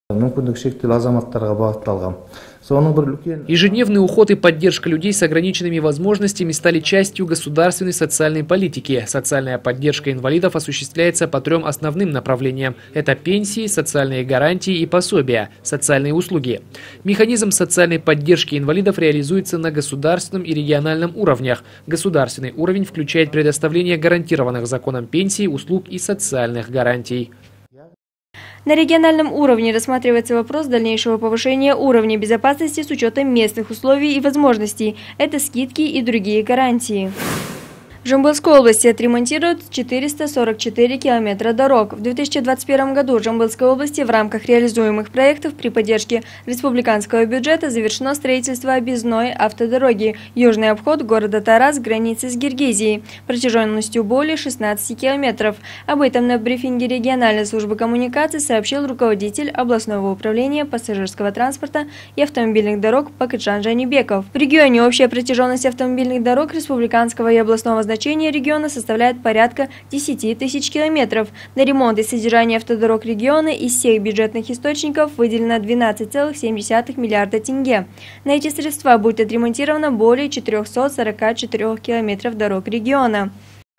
Ежедневный уход и поддержка людей с ограниченными возможностями стали частью государственной социальной политики. Социальная поддержка инвалидов осуществляется по трем основным направлениям. Это пенсии, социальные гарантии и пособия, социальные услуги. Механизм социальной поддержки инвалидов реализуется на государственном и региональном уровнях. Государственный уровень включает предоставление гарантированных законом пенсий, услуг и социальных гарантий. На региональном уровне рассматривается вопрос дальнейшего повышения уровня безопасности с учетом местных условий и возможностей. Это скидки и другие гарантии. В Жамбылской области отремонтируют четыреста сорок четыре километра дорог. В две тысячи двадцать первом году в Жамбылской области в рамках реализуемых проектов при поддержке республиканского бюджета завершено строительство объездной автодороги «Южный обход» города Тарас, границы с Киргизией, протяженностью более шестнадцати километров. Об этом на брифинге региональной службы коммуникаций сообщил руководитель областного управления пассажирского транспорта и автомобильных дорог Пакытжан Жанибеков. В регионе общая протяженность автомобильных дорог республиканского и областного значения региона составляет порядка десяти тысяч километров. На ремонт и содержание автодорог региона из всех бюджетных источников выделено двенадцать целых семь десятых миллиарда тенге. На эти средства будет отремонтировано более четырёхсот сорока четырёх километров дорог региона.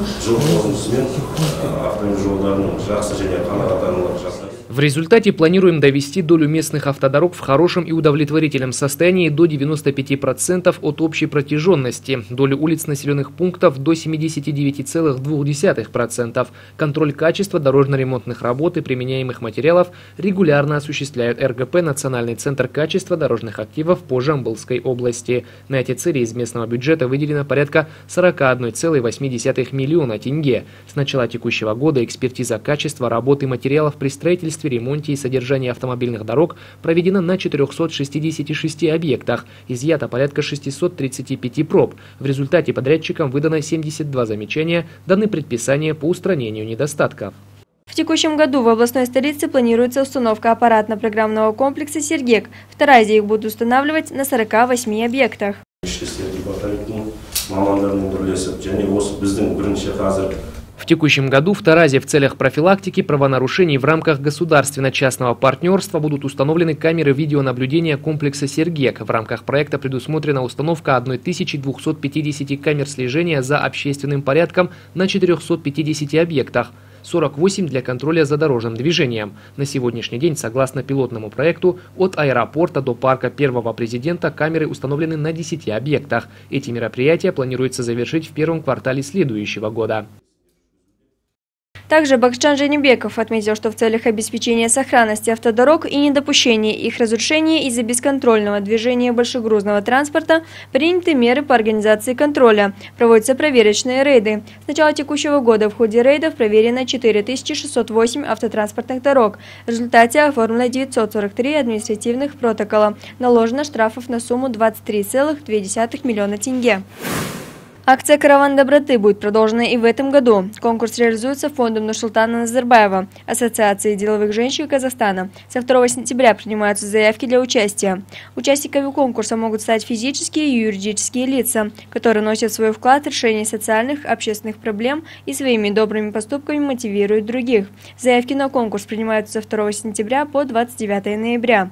В результате планируем довести долю местных автодорог в хорошем и удовлетворительном состоянии до девяноста пяти процентов от общей протяженности, долю улиц населенных пунктов до семидесяти девяти целых двух десятых процента. Контроль качества дорожно-ремонтных работ и применяемых материалов регулярно осуществляют эр гэ пэ «Национальный центр качества дорожных активов» по Жамбылской области. На эти цели из местного бюджета выделено порядка сорока одной целой восьми десятых миллиона тенге. С начала текущего года экспертиза качества работы и материалов при строительстве, ремонте и содержании автомобильных дорог проведена на четырёхстах шестидесяти шести объектах, изъято порядка шестисот тридцати пяти проб. В результате подрядчикам выдано семьдесят два замечания, даны предписания по устранению недостатков. В текущем году в областной столице планируется установка аппаратно-программного комплекса «Сергек». В Таразе их будут устанавливать на сорока восьми объектах. В текущем году в Таразе в целях профилактики правонарушений в рамках государственно-частного партнерства будут установлены камеры видеонаблюдения комплекса «Сергек». В рамках проекта предусмотрена установка тысячи двухсот пятидесяти камер слежения за общественным порядком на четырёхстах пятидесяти объектах. сорок восемь для контроля за дорожным движением. На сегодняшний день, согласно пилотному проекту, от аэропорта до парка Первого президента камеры установлены на десяти объектах. Эти мероприятия планируется завершить в первом квартале следующего года. Также Пакытжан Жанибеков отметил, что в целях обеспечения сохранности автодорог и недопущения их разрушения из-за бесконтрольного движения большегрузного транспорта приняты меры по организации контроля. Проводятся проверочные рейды. С начала текущего года в ходе рейдов проверено четыре тысячи шестьсот восемь автотранспортных дорог. В результате оформлено девятьсот сорок три административных протокола. Наложено штрафов на сумму двадцать три целых две десятых миллиона тенге. Акция «Караван доброты» будет продолжена и в этом году. Конкурс реализуется фондом Нурсултана Назарбаева, Ассоциацией деловых женщин Казахстана. Со второго сентября принимаются заявки для участия. Участниками конкурса могут стать физические и юридические лица, которые носят свой вклад в решение социальных, общественных проблем и своими добрыми поступками мотивируют других. Заявки на конкурс принимаются со второго сентября по двадцать девятое ноября.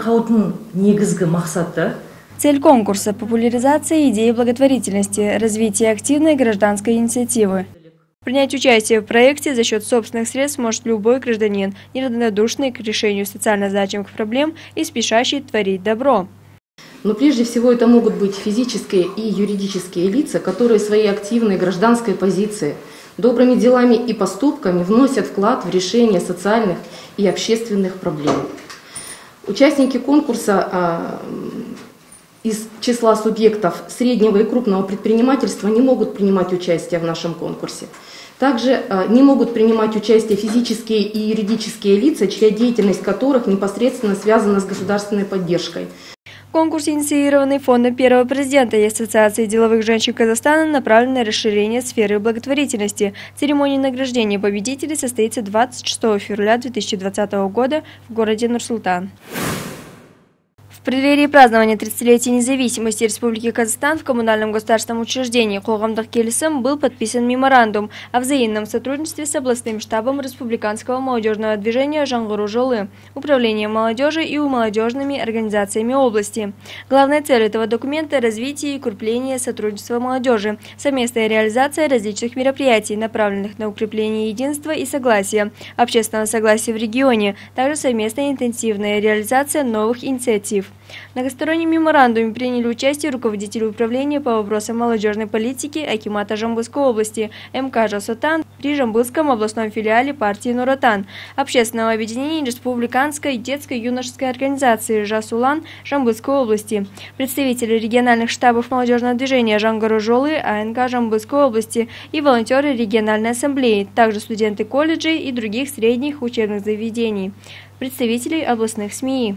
Цель конкурса – популяризация идеи благотворительности, развитие активной гражданской инициативы. Принять участие в проекте за счет собственных средств может любой гражданин, неравнодушный к решению социально значимых проблем и спешащий творить добро. Но прежде всего это могут быть физические и юридические лица, которые своей активной гражданской позицией добрыми делами и поступками вносят вклад в решение социальных и общественных проблем. Участники конкурса из числа субъектов среднего и крупного предпринимательства не могут принимать участие в нашем конкурсе. Также не могут принимать участие физические и юридические лица, чья деятельность которых непосредственно связана с государственной поддержкой. Конкурс, инициированный Фондом первого президента и Ассоциацией деловых женщин Казахстана, направлен на расширение сферы благотворительности. Церемония награждения победителей состоится двадцать шестого февраля две тысячи двадцатого года в городе Нур-Султан. В преддверии празднования тридцатилетия независимости Республики Казахстан в коммунальном государственном учреждении Қоғамдық келісім был подписан меморандум о взаимном сотрудничестве с областным штабом Республиканского молодежного движения «Жаңғыру жолы», Управлением молодежи и молодежными организациями области. Главная цель этого документа – развитие и укрепление сотрудничества молодежи, совместная реализация различных мероприятий, направленных на укрепление единства и согласия, общественного согласия в регионе, также совместная интенсивная реализация новых инициатив. В многостороннем меморандуме приняли участие руководители управления по вопросам молодежной политики Акимата Жамбылской области эм ка Жасотан при Жамбылском областном филиале партии Нур Отан, общественного объединения Республиканской детской юношеской организации Жасулан Жамбылской области, представители региональных штабов молодежного движения Жаңғыру жолы а эн ка Жамбылской области и волонтеры региональной ассамблеи, также студенты колледжей и других средних учебных заведений, представители областных СМИ.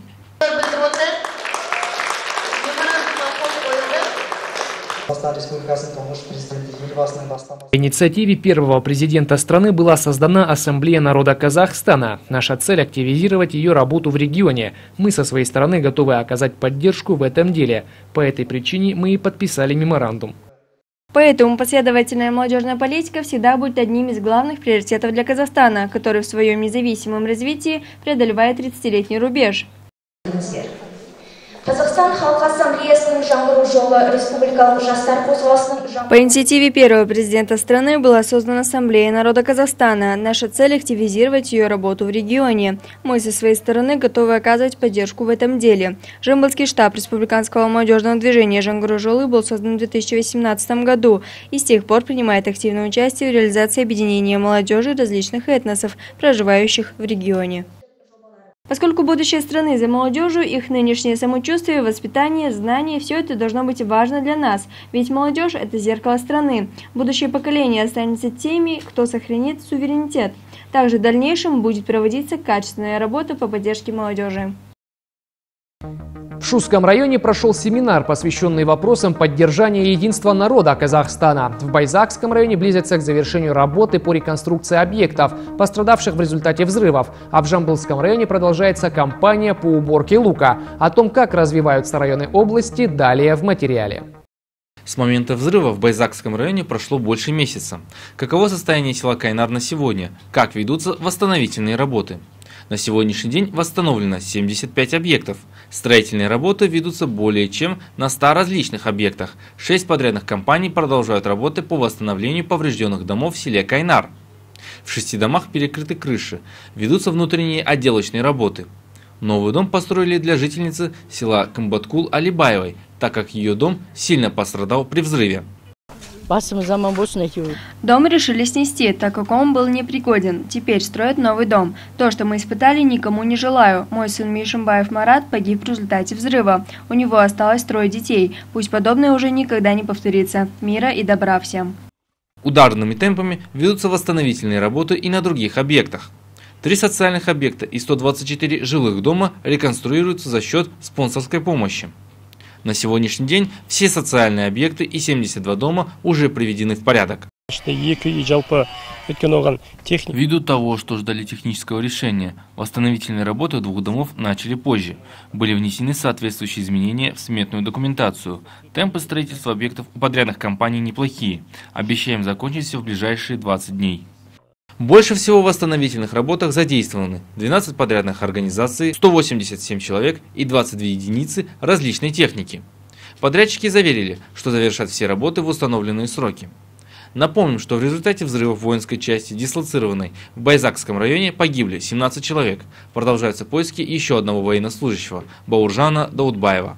По инициативе первого президента страны была создана Ассамблея народа Казахстана. Наша цель – активизировать ее работу в регионе. Мы со своей стороны готовы оказать поддержку в этом деле. По этой причине мы и подписали меморандум. Поэтому последовательная молодежная политика всегда будет одним из главных приоритетов для Казахстана, который в своем независимом развитии преодолевает тридцатилетний рубеж. По инициативе первого президента страны была создана Ассамблея народа Казахстана. Наша цель – активизировать ее работу в регионе. Мы со своей стороны готовы оказывать поддержку в этом деле. Жамбылский штаб Республиканского молодежного движения «Жаңғыру жолы» был создан в две тысячи восемнадцатом году и с тех пор принимает активное участие в реализации объединения молодежи различных этносов, проживающих в регионе. Поскольку будущее страны за молодежью, их нынешнее самочувствие, воспитание, знания – все это должно быть важно для нас. Ведь молодежь – это зеркало страны. Будущее поколение останется теми, кто сохранит суверенитет. Также в дальнейшем будет проводиться качественная работа по поддержке молодежи. В Шуском районе прошел семинар, посвященный вопросам поддержания единства народа Казахстана. В Байзакском районе близится к завершению работы по реконструкции объектов, пострадавших в результате взрывов. А в Жамбылском районе продолжается кампания по уборке лука. О том, как развиваются районы области, далее в материале. С момента взрыва в Байзакском районе прошло больше месяца. Каково состояние села Кайнар на сегодня? Как ведутся восстановительные работы? На сегодняшний день восстановлено семьдесят пять объектов. Строительные работы ведутся более чем на ста различных объектах. Шесть подрядных компаний продолжают работы по восстановлению поврежденных домов в селе Кайнар. В шести домах перекрыты крыши. Ведутся внутренние отделочные работы. Новый дом построили для жительницы села Кымбаткул Алибаевой, так как ее дом сильно пострадал при взрыве. Дом решили снести, так как он был непригоден. Теперь строят новый дом. То, что мы испытали, никому не желаю. Мой сын Мишимбаев Марат погиб в результате взрыва. У него осталось трое детей. Пусть подобное уже никогда не повторится. Мира и добра всем. Ударными темпами ведутся восстановительные работы и на других объектах. Три социальных объекта и сто двадцать четыре жилых дома реконструируются за счет спонсорской помощи. На сегодняшний день все социальные объекты и семьдесят два дома уже приведены в порядок. Ввиду того, что ждали технического решения, восстановительные работы двух домов начали позже. Были внесены соответствующие изменения в сметную документацию. Темпы строительства объектов у подрядных компаний неплохие. Обещаем закончить все в ближайшие двадцать дней. Больше всего в восстановительных работах задействованы двенадцать подрядных организаций, сто восемьдесят семь человек и двадцать две единицы различной техники. Подрядчики заверили, что завершат все работы в установленные сроки. Напомним, что в результате взрывов воинской части, дислоцированной в Байзакском районе, погибли семнадцать человек. Продолжаются поиски еще одного военнослужащего – Бауржана Даудбаева.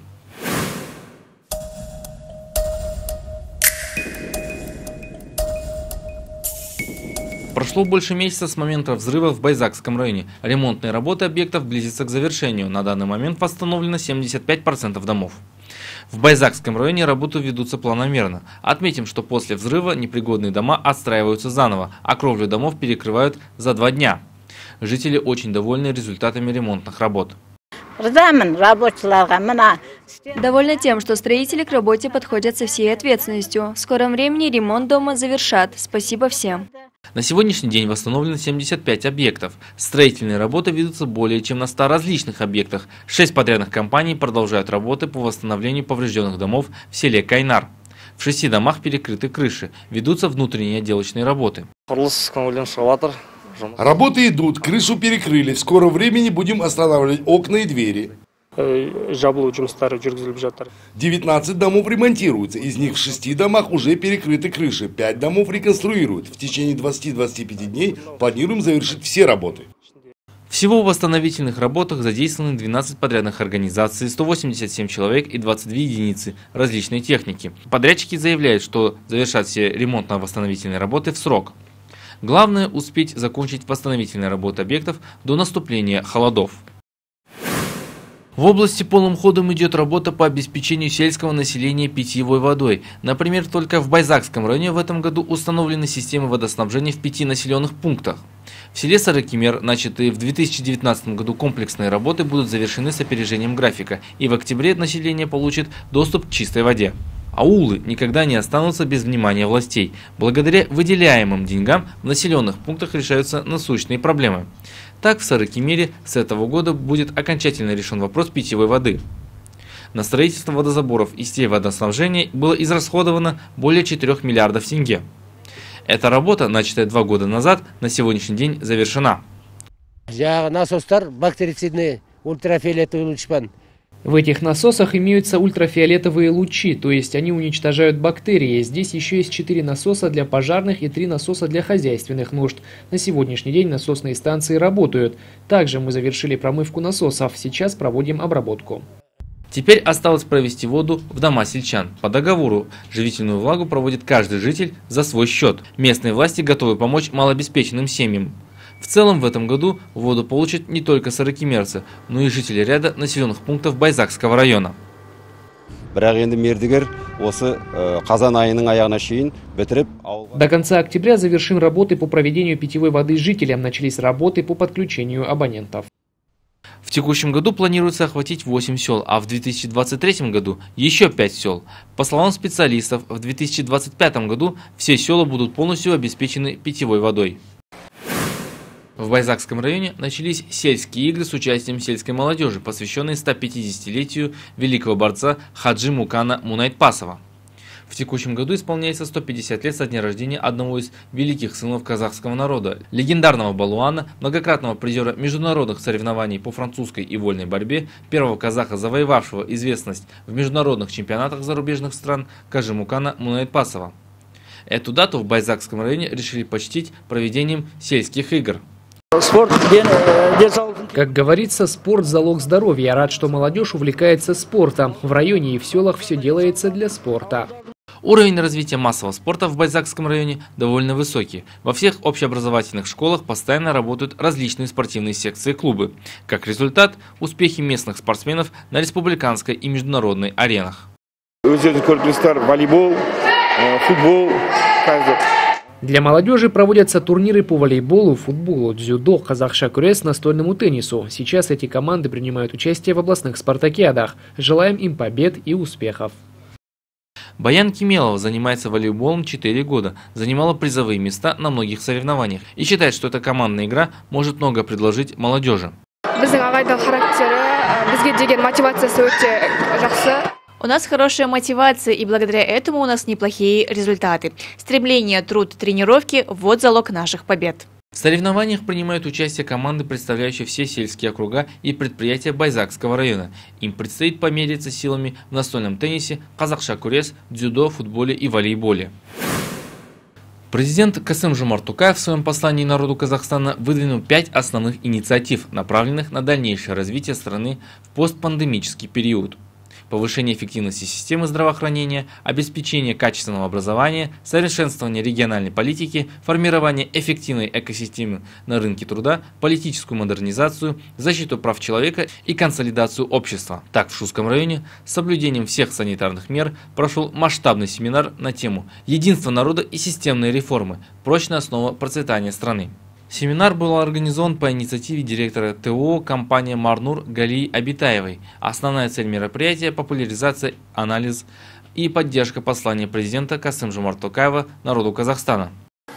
Прошло больше месяца с момента взрыва в Байзакском районе. Ремонтные работы объектов близятся к завершению. На данный момент восстановлено семьдесят пять процентов домов. В Байзакском районе работы ведутся планомерно. Отметим, что после взрыва непригодные дома отстраиваются заново, а кровлю домов перекрывают за два дня. Жители очень довольны результатами ремонтных работ. Довольна тем, что строители к работе подходят со всей ответственностью. В скором времени ремонт дома завершат. Спасибо всем. На сегодняшний день восстановлено семьдесят пять объектов. Строительные работы ведутся более чем на ста различных объектах. Шесть подрядных компаний продолжают работы по восстановлению поврежденных домов в селе Кайнар. В шести домах перекрыты крыши. Ведутся внутренние отделочные работы. Работы идут, крышу перекрыли. В скором времени будем останавливать окна и двери. девятнадцать домов ремонтируются, из них в шести домах уже перекрыты крыши, пять домов реконструируют. В течение двадцати-двадцати пяти дней планируем завершить все работы. Всего в восстановительных работах задействованы двенадцать подрядных организаций, сто восемьдесят семь человек и двадцать две единицы различной техники. Подрядчики заявляют, что завершат все ремонтно-восстановительные работы в срок. Главное – успеть закончить восстановительные работы объектов до наступления холодов. В области полным ходом идет работа по обеспечению сельского населения питьевой водой. Например, только в Байзакском районе в этом году установлены системы водоснабжения в пяти населенных пунктах. В селе Сарыкемер начатые в две тысячи девятнадцатом году комплексные работы будут завершены с опережением графика, и в октябре население получит доступ к чистой воде. Аулы никогда не останутся без внимания властей. Благодаря выделяемым деньгам в населенных пунктах решаются насущные проблемы. Так, в Сарыкемере с этого года будет окончательно решен вопрос питьевой воды. На строительство водозаборов и сетей водоснабжения было израсходовано более четырёх миллиардов тенге. Эта работа, начатая два года назад, на сегодняшний день завершена. В этих насосах имеются ультрафиолетовые лучи, то есть они уничтожают бактерии. Здесь еще есть четыре насоса для пожарных и три насоса для хозяйственных нужд. На сегодняшний день насосные станции работают. Также мы завершили промывку насосов, сейчас проводим обработку. Теперь осталось провести воду в дома сельчан. По договору живительную влагу проводит каждый житель за свой счет. Местные власти готовы помочь малообеспеченным семьям. В целом в этом году воду получат не только сарыкемерцы, но и жители ряда населенных пунктов Байзакского района. До конца октября завершим работы по проведению питьевой воды жителям. Начались работы по подключению абонентов. В текущем году планируется охватить восемь сел, а в две тысячи двадцать третьем году еще пять сел. По словам специалистов, в две тысячи двадцать пятом году все села будут полностью обеспечены питьевой водой. В Байзакском районе начались сельские игры с участием сельской молодежи, посвященные ста пятидесятилетию великого борца Хаджи Мукана Мунайтпасова. В текущем году исполняется сто пятьдесят лет со дня рождения одного из великих сынов казахского народа, легендарного балуана, многократного призера международных соревнований по французской и вольной борьбе, первого казаха, завоевавшего известность в международных чемпионатах зарубежных стран, Хаджи Мукана Мунайтпасова. Эту дату в Байзакском районе решили почтить проведением сельских игр. Как говорится, спорт – залог здоровья. Я рад, что молодежь увлекается спортом. В районе и в селах все делается для спорта. Уровень развития массового спорта в Байзакском районе довольно высокий. Во всех общеобразовательных школах постоянно работают различные спортивные секции и клубы. Как результат – успехи местных спортсменов на республиканской и международной аренах. Волейбол, футбол, Для молодежи проводятся турниры по волейболу, футболу, дзюдо, казахша күрес, настольному теннису. Сейчас эти команды принимают участие в областных спартакиадах. Желаем им побед и успехов. Баян Кемелова занимается волейболом четыре года, занимала призовые места на многих соревнованиях и считает, что эта командная игра может много предложить молодежи. У нас хорошая мотивация, и благодаря этому у нас неплохие результаты. Стремление, труд, тренировки – вот залог наших побед. В соревнованиях принимают участие команды, представляющие все сельские округа и предприятия Байзакского района. Им предстоит помериться силами в настольном теннисе, казахша күрес, дзюдо, футболе и волейболе. Президент Касым-Жомарт Токаев в своем послании народу Казахстана выдвинул пять основных инициатив, направленных на дальнейшее развитие страны в постпандемический период. повышение эффективности системы здравоохранения, обеспечение качественного образования, совершенствование региональной политики, формирование эффективной экосистемы на рынке труда, политическую модернизацию, защиту прав человека и консолидацию общества. Так, в Шустском районе с соблюдением всех санитарных мер прошел масштабный семинар на тему «Единство народа и системные реформы. Прочная основа процветания страны». Семинар был организован по инициативе директора ТО компании «Марнур» Галии Абитаевой. Основная цель мероприятия – популяризация, анализ и поддержка послания президента Касым-Жомарт Токаева народу Казахстана.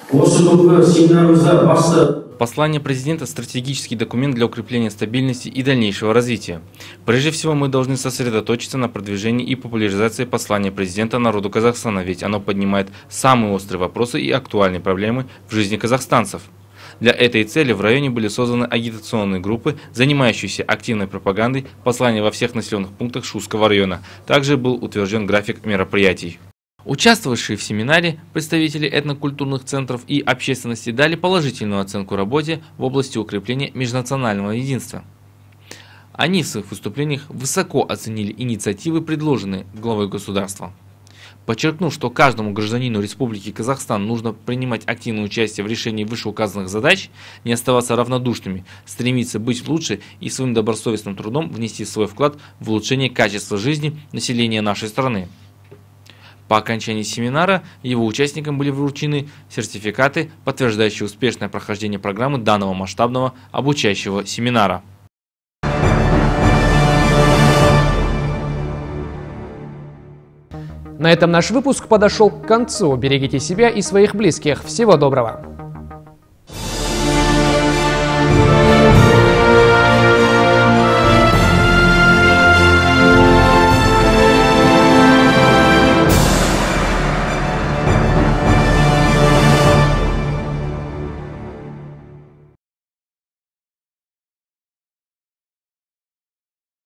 Послание президента – стратегический документ для укрепления стабильности и дальнейшего развития. Прежде всего, мы должны сосредоточиться на продвижении и популяризации послания президента народу Казахстана, ведь оно поднимает самые острые вопросы и актуальные проблемы в жизни казахстанцев. Для этой цели в районе были созданы агитационные группы, занимающиеся активной пропагандой послания во всех населенных пунктах Шустского района. Также был утвержден график мероприятий. Участвовавшие в семинаре представители этнокультурных центров и общественности дали положительную оценку работе в области укрепления межнационального единства. Они в своих выступлениях высоко оценили инициативы, предложенные главой государства. Подчеркнув, что каждому гражданину Республики Казахстан нужно принимать активное участие в решении вышеуказанных задач, не оставаться равнодушными, стремиться быть лучше и своим добросовестным трудом внести свой вклад в улучшение качества жизни населения нашей страны. По окончании семинара его участникам были вручены сертификаты, подтверждающие успешное прохождение программы данного масштабного обучающего семинара. На этом наш выпуск подошел к концу. Берегите себя и своих близких. Всего доброго!